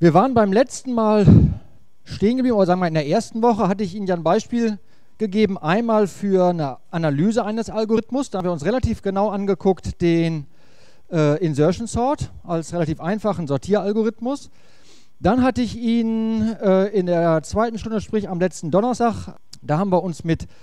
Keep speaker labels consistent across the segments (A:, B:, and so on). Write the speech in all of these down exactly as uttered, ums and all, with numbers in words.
A: Wir waren beim letzten Mal stehen geblieben, oder sagen wir in der ersten Woche hatte ich Ihnen ja ein Beispiel gegeben, einmal für eine Analyse eines Algorithmus. Da haben wir uns relativ genau angeguckt den äh, Insertion Sort als relativ einfachen Sortieralgorithmus. Dann hatte ich Ihnen äh, in der zweiten Stunde, sprich am letzten Donnerstag, da haben wir uns mit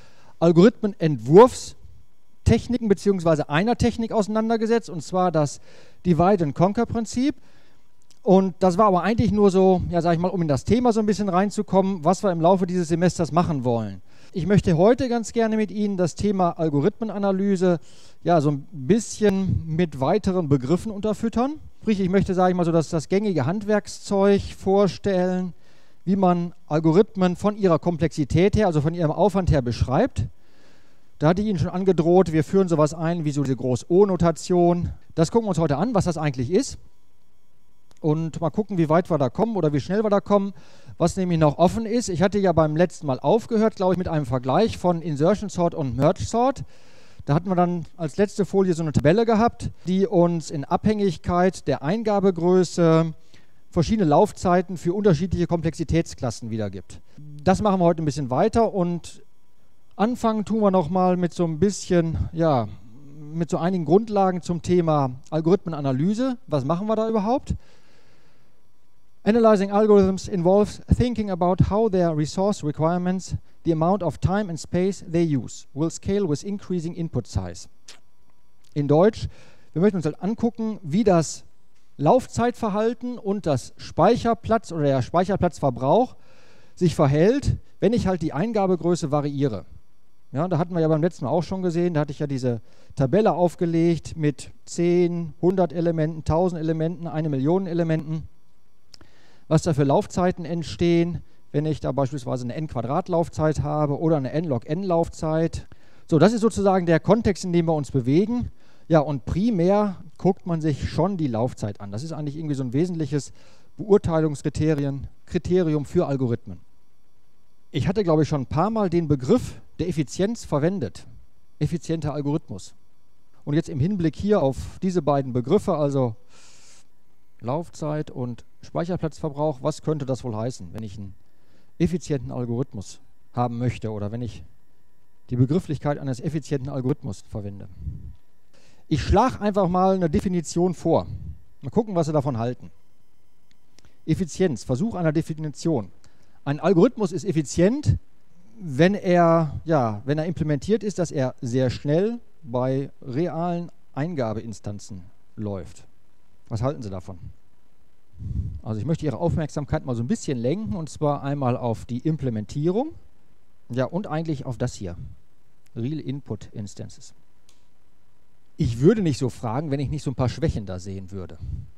A: Algorithmenentwurfstechniken bzw. einer Technik auseinandergesetzt, und zwar das Divide-and-Conquer-Prinzip. Und das war aber eigentlich nur so, ja, sag ich mal, um in das Thema so ein bisschen reinzukommen, was wir im Laufe dieses Semesters machen wollen. Ich möchte heute ganz gerne mit Ihnen das Thema Algorithmenanalyse ja so ein bisschen mit weiteren Begriffen unterfüttern. Sprich, ich möchte, sage ich mal, so dass das gängige Handwerkszeug vorstellen, wie man Algorithmen von ihrer Komplexität her, also von ihrem Aufwand her beschreibt. Da hatte ich Ihnen schon angedroht, wir führen sowas ein wie so diese Groß-O-Notation. Das gucken wir uns heute an, was das eigentlich ist. Und mal gucken, wie weit wir da kommen oder wie schnell wir da kommen. Was nämlich noch offen ist, ich hatte ja beim letzten Mal aufgehört, glaube ich, mit einem Vergleich von Insertion Sort und Merge Sort. Da hatten wir dann als letzte Folie so eine Tabelle gehabt, die uns in Abhängigkeit der Eingabegröße verschiedene Laufzeiten für unterschiedliche Komplexitätsklassen wiedergibt. Das machen wir heute ein bisschen weiter, und anfangen tun wir nochmal mit so ein bisschen, ja, mit so einigen Grundlagen zum Thema Algorithmenanalyse. Was machen wir da überhaupt? Analyzing algorithms involves thinking about how their resource requirements, the amount of time and space they use, will scale with increasing input size. In Deutsch, wir möchten uns halt angucken, wie das Laufzeitverhalten und das Speicherplatz oder der Speicherplatzverbrauch sich verhält, wenn ich halt die Eingabegröße variiere. Ja, da hatten wir ja beim letzten Mal auch schon gesehen, da hatte ich ja diese Tabelle aufgelegt mit zehn, hundert Elementen, tausend Elementen, eine Million Elementen. Was da für Laufzeiten entstehen, wenn ich da beispielsweise eine n-Quadrat-Laufzeit habe oder eine n-log-n-Laufzeit. So, das ist sozusagen der Kontext, in dem wir uns bewegen. Ja, und primär guckt man sich schon die Laufzeit an. Das ist eigentlich irgendwie so ein wesentliches Beurteilungskriterium Kriterium für Algorithmen. Ich hatte, glaube ich, schon ein paar Mal den Begriff der Effizienz verwendet. Effizienter Algorithmus. Und jetzt im Hinblick hier auf diese beiden Begriffe, also Laufzeit und Speicherplatzverbrauch, was könnte das wohl heißen, wenn ich einen effizienten Algorithmus haben möchte oder wenn ich die Begrifflichkeit eines effizienten Algorithmus verwende? Ich schlage einfach mal eine Definition vor. Mal gucken, was Sie davon halten. Effizienz, Versuch einer Definition. Ein Algorithmus ist effizient, wenn er, ja, wenn er implementiert ist, dass er sehr schnell bei realen Eingabeinstanzen läuft. Was halten Sie davon? Also ich möchte Ihre Aufmerksamkeit mal so ein bisschen lenken, und zwar einmal auf die Implementierung, ja, und eigentlich auf das hier, Real Input Instances. Ich würde nicht so fragen, wenn ich nicht so ein paar Schwächen da sehen würde.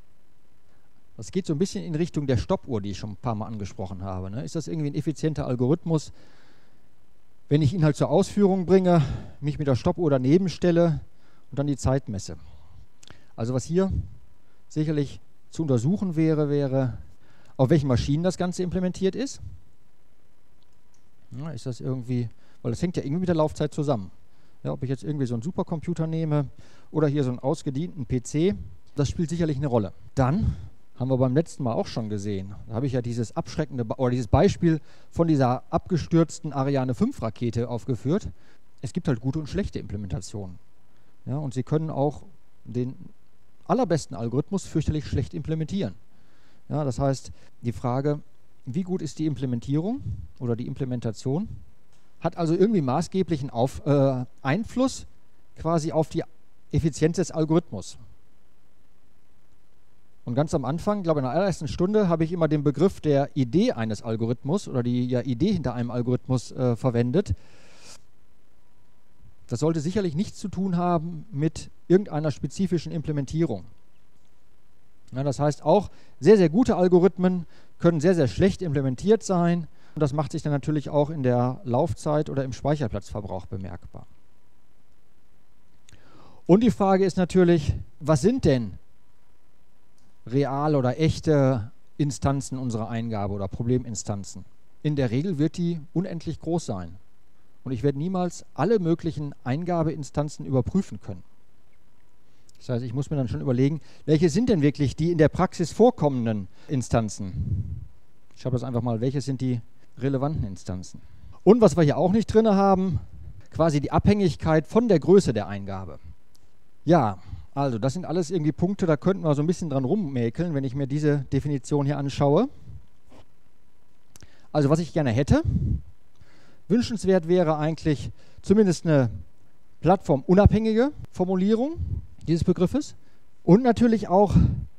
A: Das geht so ein bisschen in Richtung der Stoppuhr, die ich schon ein paar Mal angesprochen habe. Ne? Ist das irgendwie ein effizienter Algorithmus, wenn ich ihn halt zur Ausführung bringe, mich mit der Stoppuhr daneben stelle und dann die Zeit messe? Also was hier sicherlich zu untersuchen wäre, wäre, auf welchen Maschinen das Ganze implementiert ist. Ja, ist das irgendwie, weil das hängt ja irgendwie mit der Laufzeit zusammen. Ja, ob ich jetzt irgendwie so einen Supercomputer nehme oder hier so einen ausgedienten P C, das spielt sicherlich eine Rolle. Dann haben wir beim letzten Mal auch schon gesehen. Da habe ich ja dieses abschreckende Be- oder dieses Beispiel von dieser abgestürzten Ariane fünf Rakete aufgeführt. Es gibt halt gute und schlechte Implementationen. Ja, und Sie können auch den allerbesten Algorithmus fürchterlich schlecht implementieren. Ja, das heißt, die Frage, wie gut ist die Implementierung oder die Implementation, hat also irgendwie maßgeblichen Auf, äh, Einfluss quasi auf die Effizienz des Algorithmus. Und ganz am Anfang, ich glaube in der allerersten Stunde, habe ich immer den Begriff der Idee eines Algorithmus oder die ja, Idee hinter einem Algorithmus äh, verwendet. Das sollte sicherlich nichts zu tun haben mit irgendeiner spezifischen Implementierung. Ja, das heißt, auch sehr, sehr gute Algorithmen können sehr, sehr schlecht implementiert sein. Und das macht sich dann natürlich auch in der Laufzeit oder im Speicherplatzverbrauch bemerkbar. Und die Frage ist natürlich, was sind denn real oder echte Instanzen unserer Eingabe oder Probleminstanzen? In der Regel wird die unendlich groß sein. Und ich werde niemals alle möglichen Eingabeinstanzen überprüfen können. Das heißt, ich muss mir dann schon überlegen, welche sind denn wirklich die in der Praxis vorkommenden Instanzen. Ich schreibe das einfach mal, welche sind die relevanten Instanzen. Und was wir hier auch nicht drin haben, quasi die Abhängigkeit von der Größe der Eingabe. Ja, also das sind alles irgendwie Punkte, da könnten wir so ein bisschen dran rummäkeln, wenn ich mir diese Definition hier anschaue. Also was ich gerne hätte, wünschenswert wäre eigentlich zumindest eine plattformunabhängige Formulierung dieses Begriffes und natürlich auch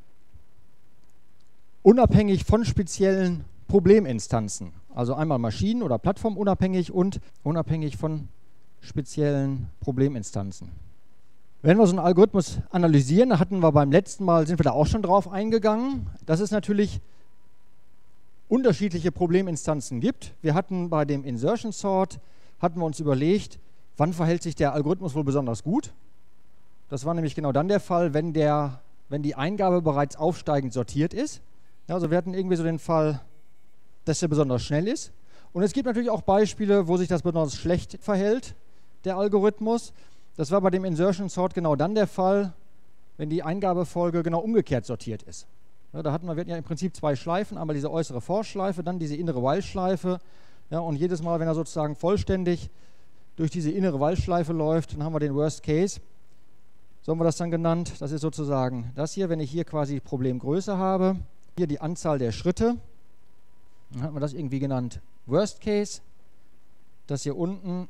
A: unabhängig von speziellen Probleminstanzen. Also einmal maschinen- oder plattformunabhängig und unabhängig von speziellen Probleminstanzen. Wenn wir so einen Algorithmus analysieren, da hatten wir beim letzten Mal, sind wir da auch schon drauf eingegangen, dass es natürlich unterschiedliche Probleminstanzen gibt. Wir hatten bei dem Insertion Sort, hatten wir uns überlegt, wann verhält sich der Algorithmus wohl besonders gut. Das war nämlich genau dann der Fall, wenn, der, wenn die Eingabe bereits aufsteigend sortiert ist. Ja, also wir hatten irgendwie so den Fall, dass der besonders schnell ist. Und es gibt natürlich auch Beispiele, wo sich das besonders schlecht verhält, der Algorithmus. Das war bei dem Insertion Sort genau dann der Fall, wenn die Eingabefolge genau umgekehrt sortiert ist. Ja, da hatten wir, wir hatten ja im Prinzip zwei Schleifen, einmal diese äußere For-Schleife, dann diese innere While-Schleife. Ja, und jedes Mal, wenn er sozusagen vollständig durch diese innere While-Schleife läuft, dann haben wir den Worst Case. So haben wir das dann genannt. Das ist sozusagen das hier, wenn ich hier quasi Problemgröße habe. Hier die Anzahl der Schritte. Dann hat man das irgendwie genannt Worst Case. Das hier unten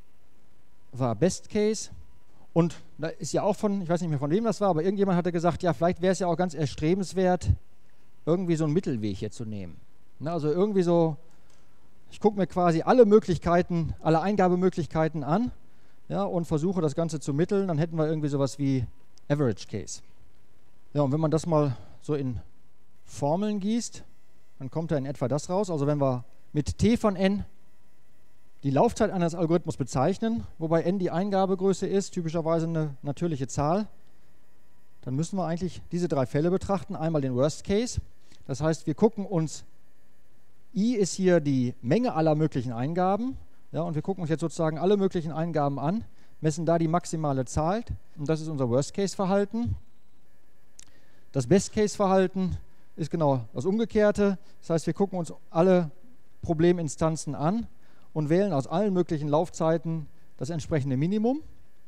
A: war Best Case. Und da ist ja auch von, ich weiß nicht mehr von wem das war, aber irgendjemand hatte gesagt, ja, vielleicht wäre es ja auch ganz erstrebenswert, irgendwie so einen Mittelweg hier zu nehmen. Na, also irgendwie so, ich gucke mir quasi alle Möglichkeiten, alle Eingabemöglichkeiten an, ja, und versuche das Ganze zu mitteln, dann hätten wir irgendwie sowas wie Average Case. Ja, und wenn man das mal so in Formeln gießt, dann kommt da in etwa das raus. Also wenn wir mit T von n die Laufzeit eines Algorithmus bezeichnen, wobei n die Eingabegröße ist, typischerweise eine natürliche Zahl, dann müssen wir eigentlich diese drei Fälle betrachten. Einmal den Worst Case, das heißt, wir gucken uns, I ist hier die Menge aller möglichen Eingaben, ja, und wir gucken uns jetzt sozusagen alle möglichen Eingaben an, messen da die maximale Zahl, und das ist unser Worst Case Verhalten. Das Best Case Verhalten ist genau das Umgekehrte, das heißt, wir gucken uns alle Probleminstanzen an und wählen aus allen möglichen Laufzeiten das entsprechende Minimum.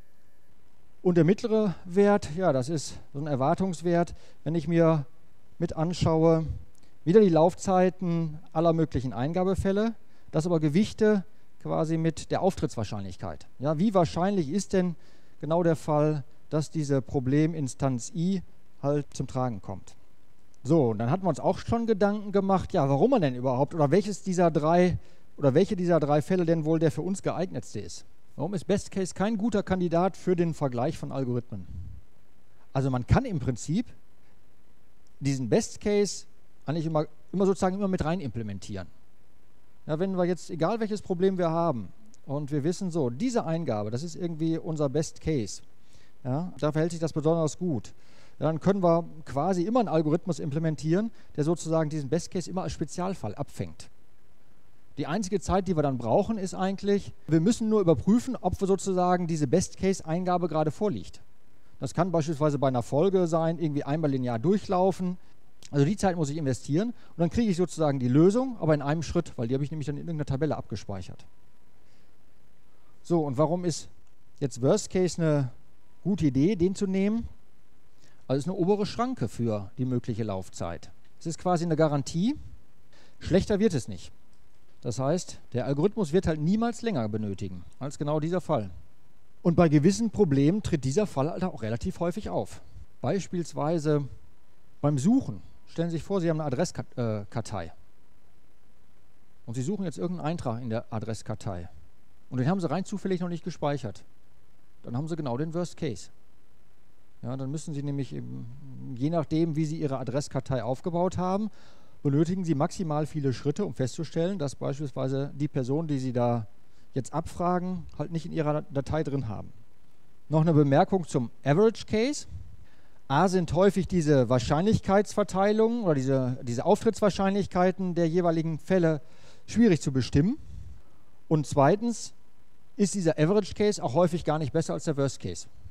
A: Und der mittlere Wert, ja, das ist so ein Erwartungswert, wenn ich mir mit anschaue, wieder die Laufzeiten aller möglichen Eingabefälle, das aber gewichte quasi mit der Auftrittswahrscheinlichkeit. Ja, wie wahrscheinlich ist denn genau der Fall, dass diese Probleminstanz I halt zum Tragen kommt? So, und dann hatten wir uns auch schon Gedanken gemacht, ja, warum man denn überhaupt, oder welches dieser drei Oder welche dieser drei Fälle denn wohl der für uns geeignetste ist? Warum ist Best Case kein guter Kandidat für den Vergleich von Algorithmen? Also man kann im Prinzip diesen Best Case eigentlich immer, immer sozusagen immer mit rein implementieren. Ja, wenn wir jetzt, egal welches Problem wir haben, und wir wissen so, diese Eingabe, das ist irgendwie unser Best Case, ja, da verhält sich das besonders gut, ja, dann können wir quasi immer einen Algorithmus implementieren, der sozusagen diesen Best Case immer als Spezialfall abfängt. Die einzige Zeit, die wir dann brauchen, ist eigentlich, wir müssen nur überprüfen, ob wir sozusagen diese Best-Case-Eingabe gerade vorliegt. Das kann beispielsweise bei einer Folge sein, irgendwie einmal linear durchlaufen. Also die Zeit muss ich investieren und dann kriege ich sozusagen die Lösung, aber in einem Schritt, weil die habe ich nämlich dann in irgendeiner Tabelle abgespeichert. So, und warum ist jetzt Worst Case eine gute Idee, den zu nehmen? Also es ist eine obere Schranke für die mögliche Laufzeit. Es ist quasi eine Garantie, schlechter wird es nicht. Das heißt, der Algorithmus wird halt niemals länger benötigen als genau dieser Fall. Und bei gewissen Problemen tritt dieser Fall halt auch relativ häufig auf. Beispielsweise beim Suchen. Stellen Sie sich vor, Sie haben eine Adresskartei. Und Sie suchen jetzt irgendeinen Eintrag in der Adresskartei. Und den haben Sie rein zufällig noch nicht gespeichert. Dann haben Sie genau den Worst Case. Ja, dann müssen Sie nämlich, eben, je nachdem, wie Sie Ihre Adresskartei aufgebaut haben, benötigen Sie maximal viele Schritte, um festzustellen, dass beispielsweise die Person, die Sie da jetzt abfragen, halt nicht in Ihrer Datei drin haben. Noch eine Bemerkung zum Average Case. A sind häufig diese Wahrscheinlichkeitsverteilungen oder diese, diese Auftrittswahrscheinlichkeiten der jeweiligen Fälle schwierig zu bestimmen. Und zweitens ist dieser Average Case auch häufig gar nicht besser als der Worst Case.